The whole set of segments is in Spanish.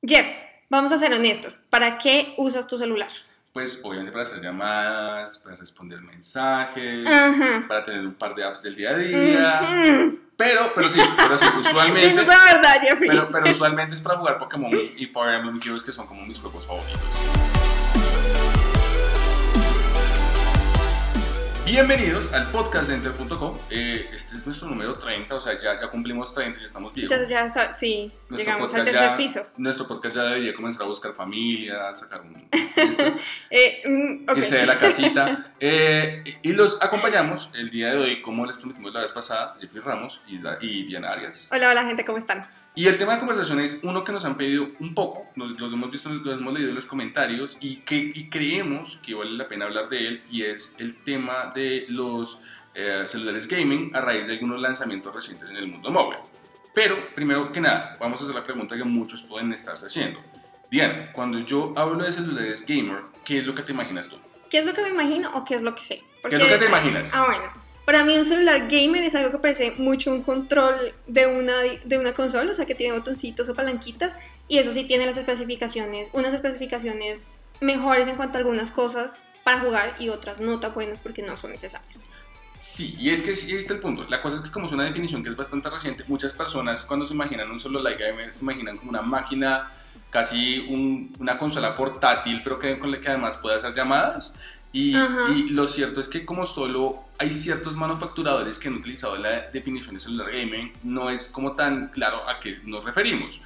Jeff, vamos a ser honestos. ¿Para qué usas tu celular? Pues obviamente para hacer llamadas, para responder mensajes, para tener un par de apps del día a día. Pero sí, usualmente. Dinos la verdad, Jeffrey. Pero usualmente es para jugar Pokémon y Fire Emblem Heroes, que son como mis juegos favoritos. Bienvenidos al podcast de Enter.com. Este es nuestro número 30, o sea, ya cumplimos 30, ya estamos viejos. Sí, Nuestro llegamos al podcast tercer piso. Nuestro podcast ya debería comenzar a buscar familia, sacar un... Okay. Irse de la casita. Y los acompañamos el día de hoy, como les prometimos la vez pasada, Jeffrey Ramos y Diana Arias. Hola gente, ¿cómo están? Y el tema de conversación es uno que nos han pedido un poco, lo hemos visto, lo hemos leído en los comentarios y creemos que vale la pena hablar de él, y es el tema de los celulares gaming a raíz de algunos lanzamientos recientes en el mundo móvil. Pero, primero que nada, vamos a hacer la pregunta que muchos pueden estarse haciendo. Diana, cuando yo hablo de celulares gamer, ¿qué es lo que te imaginas tú? ¿Qué es lo que me imagino o qué es lo que sé? Porque, ¿qué es lo que te imaginas? Bueno. Para mí un celular gamer es algo que parece mucho un control de una consola, o sea que tiene botoncitos o palanquitas, y eso sí tiene unas especificaciones mejores en cuanto a algunas cosas para jugar y otras no tan buenas porque no son necesarias. Sí, y es que ahí está el punto. La cosa es que como es una definición que es bastante reciente, muchas personas cuando se imaginan un celular gamer se imaginan como una máquina, casi una consola portátil, pero con la que además puede hacer llamadas. Y lo cierto es que como solo hay ciertos manufacturadores que han utilizado la definición de celular gaming, no es como tan claro a qué nos referimos.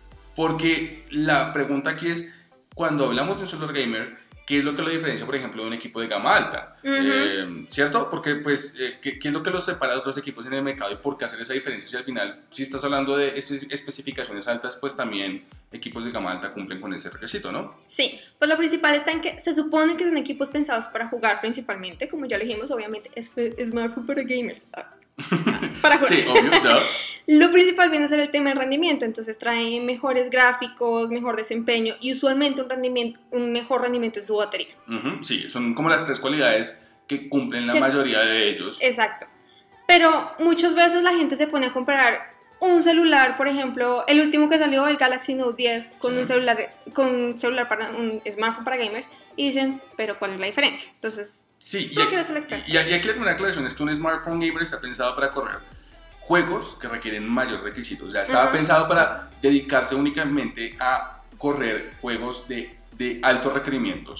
Porque la pregunta aquí es, cuando hablamos de un celular gamer, ¿qué es lo que lo diferencia, por ejemplo, de un equipo de gama alta? ¿Cierto? Porque, pues, ¿qué es lo que los separa de otros equipos en el mercado y por qué hacer esa diferencia? Si al final, si estás hablando de especificaciones altas, pues también equipos de gama alta cumplen con ese requisito, ¿no? Sí, pues lo principal está en que se supone que son equipos pensados para jugar principalmente, como ya lo dijimos, obviamente es smartphone para gamers. Para jugar. Sí, obvio, ¿no? Lo principal viene a ser el tema del rendimiento, entonces trae mejores gráficos, mejor desempeño y usualmente un mejor rendimiento en su batería. Sí, son como las tres cualidades que cumplen la mayoría de ellos. Exacto, pero muchas veces la gente se pone a comparar un celular, por ejemplo, el último que salió, el Galaxy Note 10, con un celular para un smartphone para gamers, y dicen, pero ¿cuál es la diferencia? Entonces, sí, tú quieres ser el experto. Y aquí la primera aclaración es que un smartphone gamer está pensado para correr juegos que requieren mayores requisitos. Ya estaba pensado para dedicarse únicamente a correr juegos de altos requerimientos.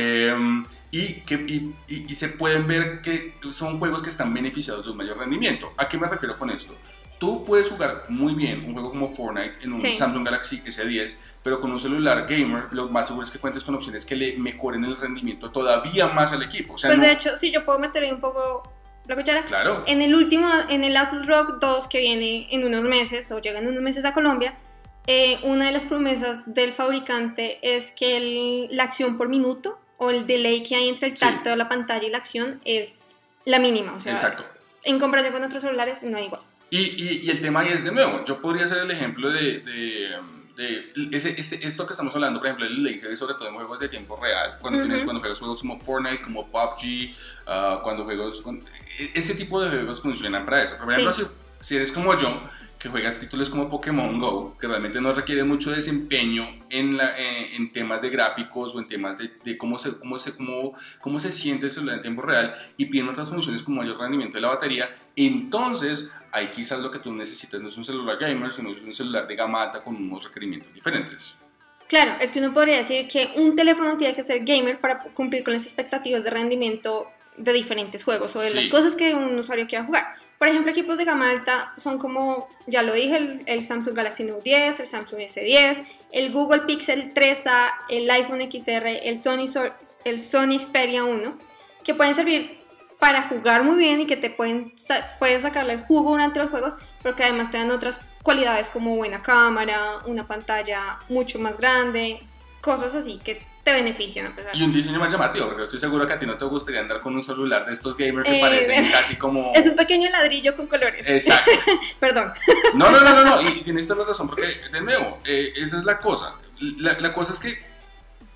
Y se pueden ver que son juegos que están beneficiados de un mayor rendimiento. ¿A qué me refiero con esto? Tú puedes jugar muy bien un juego como Fortnite en un Samsung Galaxy S10, pero con un celular gamer lo más seguro es que cuentes con opciones que le mejoren el rendimiento todavía más al equipo. O sea, pues de hecho, sí, yo puedo meter ahí un poco la cuchara. Claro. En el Asus ROG 2 que viene en unos meses, o llega en unos meses a Colombia, una de las promesas del fabricante es que la acción por minuto, o el delay que hay entre el tacto de la pantalla y la acción, es la mínima. O sea, exacto. En comparación con otros celulares, no es igual. Y el tema ahí es, de nuevo, yo podría hacer el ejemplo esto que estamos hablando, por ejemplo, el laser, sobre todo en juegos de tiempo real, cuando juegas juegos como Fortnite, como PUBG, ese tipo de juegos funcionan para eso. Por ejemplo, si eres como yo, que juegas títulos como Pokémon GO, que realmente no requiere mucho desempeño en temas de gráficos o en temas de cómo se siente el celular en tiempo real, y piden otras funciones como mayor rendimiento de la batería, entonces ahí quizás lo que tú necesitas no es un celular gamer, sino es un celular de gama alta con unos requerimientos diferentes. Claro, es que uno podría decir que un teléfono tiene que ser gamer para cumplir con las expectativas de rendimiento de diferentes juegos o de las cosas que un usuario quiera jugar. Por ejemplo, equipos de gama alta son como, ya lo dije, el Samsung Galaxy Note 10, el Samsung S10, el Google Pixel 3a, el iPhone XR, el Sony Xperia 1, que pueden servir para jugar muy bien y que puedes sacarle el jugo durante los juegos, pero que además te dan otras cualidades como buena cámara, una pantalla mucho más grande, cosas así que te benefician a pesar. Y un diseño más llamativo, porque estoy seguro que a ti no te gustaría andar con un celular de estos gamers que parecen casi como... Es un pequeño ladrillo con colores. Exacto. Perdón. No, y tienes toda la razón, porque de nuevo, esa es la cosa. La cosa es que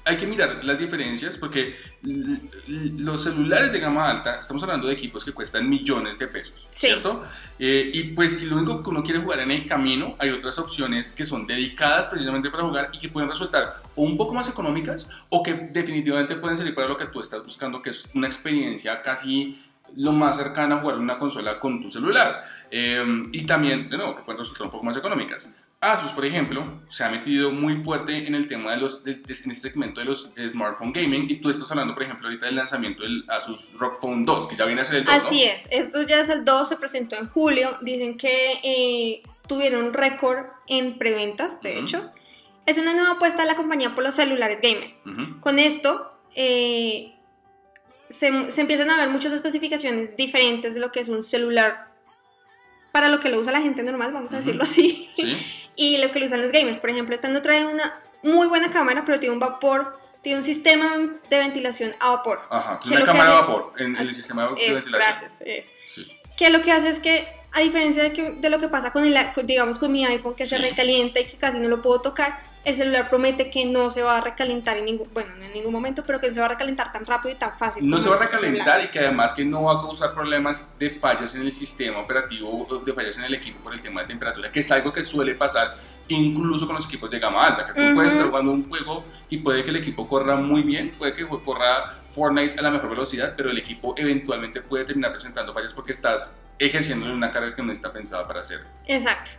hay que mirar las diferencias porque los celulares de gama alta, estamos hablando de equipos que cuestan millones de pesos, sí. ¿cierto? Y pues si lo único que uno quiere jugar en el camino, hay otras opciones que son dedicadas precisamente para jugar y que pueden resultar o un poco más económicas o que definitivamente pueden servir para lo que tú estás buscando, que es una experiencia casi lo más cercana a jugar en una consola con tu celular. Y también, de nuevo, que pueden resultar un poco más económicas. Asus, por ejemplo, se ha metido muy fuerte en el tema en este segmento de los smartphone gaming, y tú estás hablando, por ejemplo, ahorita del lanzamiento del Asus ROG Phone 2, que ya viene a ser el 2, Así ¿no? es, esto ya es el 2, se presentó en julio, dicen que tuvieron récord en preventas, de hecho. Es una nueva apuesta de la compañía por los celulares gamer. Con esto se empiezan a ver muchas especificaciones diferentes de lo que es un celular para lo que lo usa la gente normal, vamos a decirlo así, ¿Sí? y lo que lo usan los gamers. Por ejemplo, esta no trae una muy buena cámara, pero tiene un vapor, tiene un sistema de ventilación a vapor. Ajá, una cámara de vapor en el sistema de ventilación. Gracias, es. Sí. Que lo que hace es que, a diferencia de lo que pasa con digamos con mi iPhone, que se recalienta y que casi no lo puedo tocar, el celular promete que no se va a recalentar en ningún momento, pero que no se va a recalentar tan rápido y tan fácil. No se va a recalentar y que además que no va a causar problemas de fallas en el sistema operativo, de fallas en el equipo por el tema de temperatura, que es algo que suele pasar incluso con los equipos de gama alta, que tú puedes estar jugando un juego y puede que el equipo corra muy bien, puede que corra Fortnite a la mejor velocidad, pero el equipo eventualmente puede terminar presentando fallas porque estás ejerciéndole una carga que no está pensada para hacer. Exacto.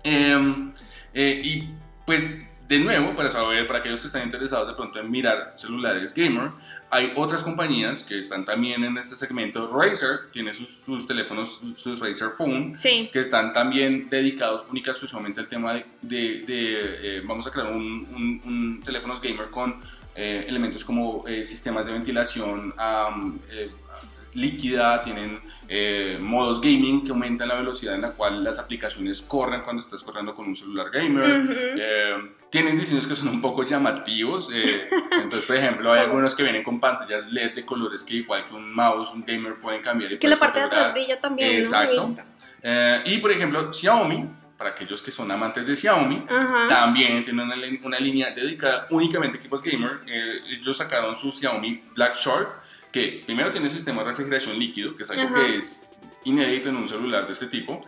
Y pues de nuevo, para aquellos que están interesados de pronto en mirar celulares gamer, hay otras compañías que están también en este segmento. Razer tiene sus teléfonos, sus Razer Phone, sí, que están también dedicados única y exclusivamente al tema vamos a crear un teléfonos gamer con elementos como sistemas de ventilación líquida, tienen modos gaming que aumentan la velocidad en la cual las aplicaciones corren cuando estás corriendo con un celular gamer. Tienen diseños que son un poco llamativos, entonces por ejemplo hay algunos que vienen con pantallas LED de colores que igual que un mouse, un gamer pueden cambiar y que la parte de atrás brilla también. Exacto. Y por ejemplo Xiaomi, para aquellos que son amantes de Xiaomi, también tienen una línea dedicada únicamente a equipos gamer. Ellos sacaron su Xiaomi Black Shark, que primero tiene sistema de refrigeración líquido, que es algo que es inédito en un celular de este tipo,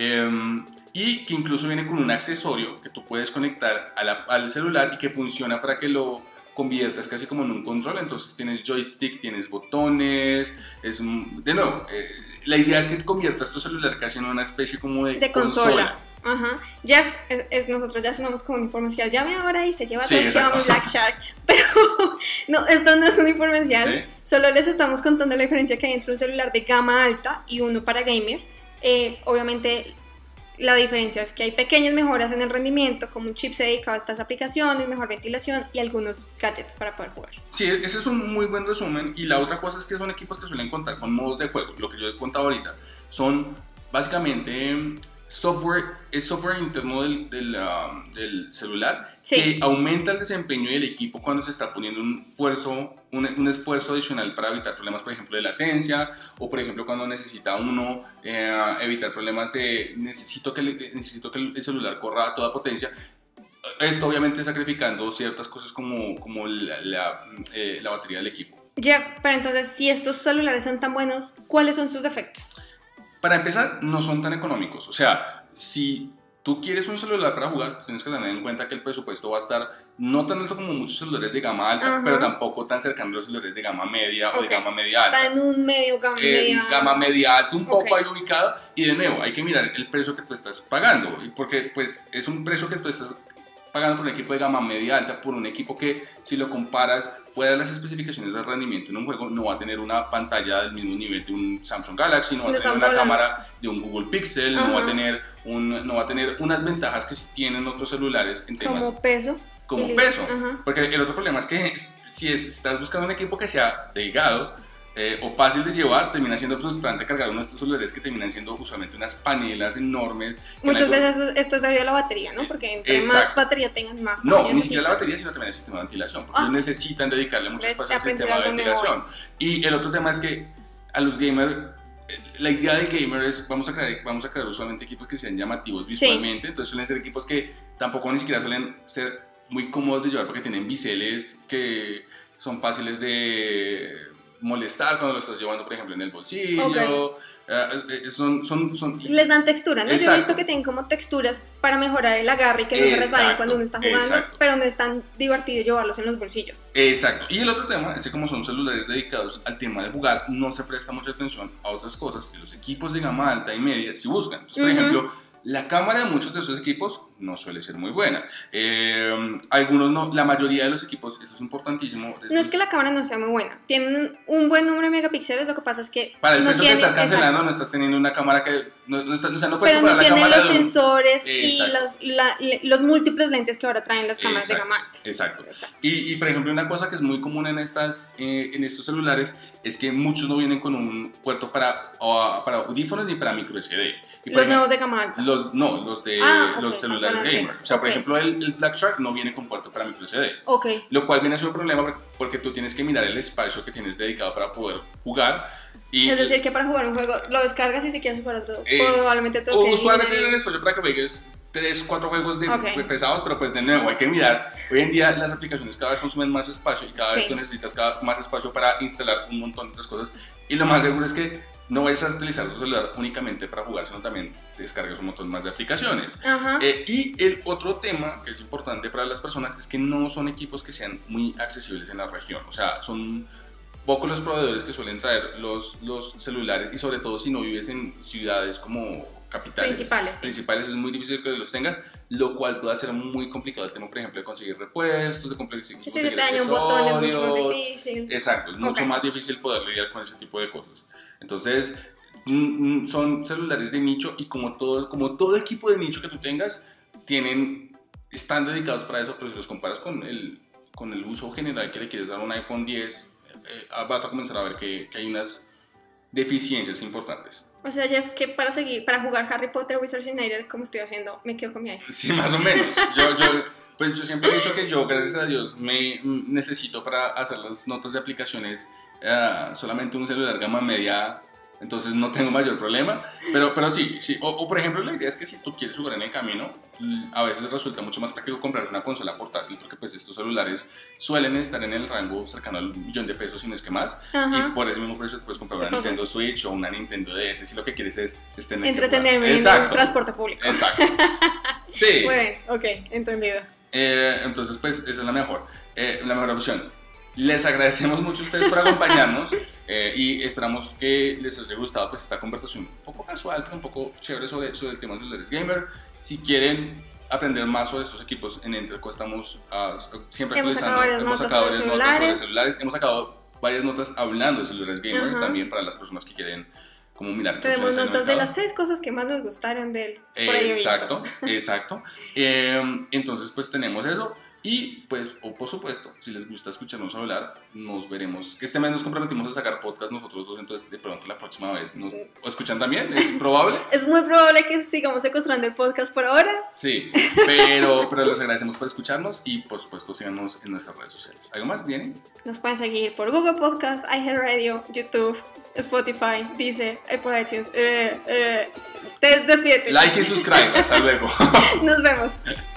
y que incluso viene con un accesorio que tú puedes conectar al celular y que funciona para que lo conviertas casi como en un control. Entonces tienes joystick, tienes botones, de nuevo, la idea es que conviertas tu celular casi en una especie como de consola. Jeff, nosotros ya sonamos como un informal. Llame ahora y se lleva todo Xiaomi Black Shark. Pero no, esto no es un informal. Solo les estamos contando la diferencia que hay entre un celular de gama alta y uno para gamer. Obviamente, la diferencia es que hay pequeñas mejoras en el rendimiento, como un chipset dedicado a estas aplicaciones, mejor ventilación y algunos gadgets para poder jugar. Sí, ese es un muy buen resumen. Y la otra cosa es que son equipos que suelen contar con modos de juego. Lo que yo he contado ahorita son básicamente es software interno del celular que aumenta el desempeño del equipo cuando se está poniendo un esfuerzo adicional para evitar problemas, por ejemplo, de latencia, o por ejemplo cuando necesita uno evitar problemas necesito que el celular corra a toda potencia. Esto obviamente sacrificando ciertas cosas como la batería del equipo. Jeff, pero entonces, si estos celulares son tan buenos, ¿cuáles son sus defectos? Para empezar, no son tan económicos. O sea, si tú quieres un celular para jugar, tienes que tener en cuenta que el presupuesto va a estar no tan alto como muchos celulares de gama alta, pero tampoco tan cercano a los celulares de gama media o de gama media alta. Está en un medio gama media alta, un poco ahí ubicada. Y de nuevo, hay que mirar el precio que tú estás pagando, porque pues es un precio que tú estás pagando por un equipo de gama media alta, por un equipo que si lo comparas fuera de las especificaciones de rendimiento en un juego, no va a tener una pantalla del mismo nivel de un Samsung Galaxy, no va a tener una cámara de un Google Pixel, no va a tener unas ventajas que sí tienen otros celulares en temas como peso. Porque el otro problema es que si estás buscando un equipo que sea delgado o fácil de llevar, termina siendo frustrante cargar uno de estos celulares que terminan siendo usualmente unas panelas enormes. Muchas veces esto es debido a la batería, ¿no? Porque entre más batería tengan, más no, ni siquiera la batería, sino también el sistema de ventilación, porque ellos necesitan dedicarle muchas cosas al sistema de ventilación. Y el otro tema es que a los gamers, la idea del gamer es vamos a crear usualmente equipos que sean llamativos visualmente, entonces suelen ser equipos que tampoco ni siquiera suelen ser muy cómodos de llevar porque tienen biseles que son fáciles de molestar cuando lo estás llevando, por ejemplo, en el bolsillo. Okay. Les dan textura, ¿no? Exacto. Yo he visto que tienen como texturas para mejorar el agarre y que no se resbalen cuando uno está jugando, exacto. pero no es tan divertido llevarlos en los bolsillos. Exacto. Y el otro tema es que como son celulares dedicados al tema de jugar, no se presta mucha atención a otras cosas que los equipos de gama alta y media sí buscan. Entonces, por ejemplo, la cámara de muchos de esos equipos no suele ser muy buena. Algunos no, la mayoría de los equipos, esto es importantísimo. No es que la cámara no sea muy buena, tienen un buen número de megapíxeles, lo que pasa es que para el no precio que estás cancelando no estás teniendo una cámara que no puedes pero comprar no la tienen cámara los sensores y exacto. los múltiples lentes que ahora traen las cámaras exacto, de gama alta. Exacto. Y por ejemplo, una cosa que es muy común en estos celulares es que muchos no vienen con un puerto para audífonos ni para micro SD. Los nuevos de gama alta. Los celulares gamers. O sea, por ejemplo, el Black Shark no viene con puerto para micro SD. Okay. Lo cual viene a ser un problema porque tú tienes que mirar el espacio que tienes dedicado para poder jugar. Es decir, que para jugar un juego lo descargas y si quieres jugar otro, probablemente te usualmente tienen espacio para que juegues 3-4 juegos pesados, pero pues de nuevo hay que mirar. Hoy en día las aplicaciones cada vez consumen más espacio y cada vez tú necesitas más espacio para instalar un montón de otras cosas. Y lo más seguro es que no vayas a utilizar tu celular únicamente para jugar, sino también descargas un montón más de aplicaciones. Y el otro tema que es importante para las personas es que no son equipos que sean muy accesibles en la región. O sea, son pocos los proveedores que suelen traer los celulares, y sobre todo si no vives en ciudades como capitales principales es muy difícil que los tengas, lo cual puede hacer muy complicado el tema, por ejemplo, de conseguir repuestos, de conseguir si te daña un botón es mucho más difícil. Exacto, es mucho más difícil poder lidiar con ese tipo de cosas. Entonces son celulares de nicho, y como todo equipo de nicho que tú tengas están dedicados para eso, pero si los comparas con el uso general que le quieres dar a un iPhone 10, vas a comenzar a ver que hay unas deficiencias importantes. O sea, Jeff, que para jugar Harry Potter Wizards Unite como estoy haciendo, me quedo con mi iPhone. Sí, más o menos. Pues yo siempre he dicho que yo, gracias a Dios, me necesito para hacer las notas de aplicaciones solamente un celular gama media, entonces no tengo mayor problema, pero sí, o por ejemplo la idea es que si tú quieres jugar en el camino, a veces resulta mucho más práctico comprar una consola portátil, porque pues estos celulares suelen estar en el rango cercano al $1.000.000, si no es que más, y por ese mismo precio te puedes comprar una Nintendo Switch o una Nintendo DS si lo que quieres es tener entretenerme en el transporte público. Exacto. Sí. Muy bien, ok, entendido. Entonces pues esa es la mejor opción. Les agradecemos mucho a ustedes por acompañarnos y esperamos que les haya gustado pues esta conversación un poco casual, pero un poco chévere sobre el tema de los celulares gamer. Si quieren aprender más sobre estos equipos, en Entelco estamos siempre actualizando. Hemos sacado varias notas sobre celulares, hemos sacado varias notas hablando de celulares gamer también para las personas que quieren como mirar. Tenemos notas de las 6 cosas que más nos gustaron de él. Por ahí Exacto. Entonces pues tenemos eso. Y pues, por supuesto, si les gusta escucharnos hablar, nos veremos. Este mes nos comprometimos a sacar podcast nosotros dos, entonces de pronto la próxima vez nos escuchan también, ¿es probable? Es muy probable que sigamos secuestrando el podcast por ahora. Sí, pero les agradecemos por escucharnos y por supuesto síganos en nuestras redes sociales. ¿Algo más, Diany? Nos pueden seguir por Google Podcast, iHeartRadio, YouTube, Spotify, Deezer, por iTunes. Despídete. Like y subscribe, hasta luego. Nos vemos.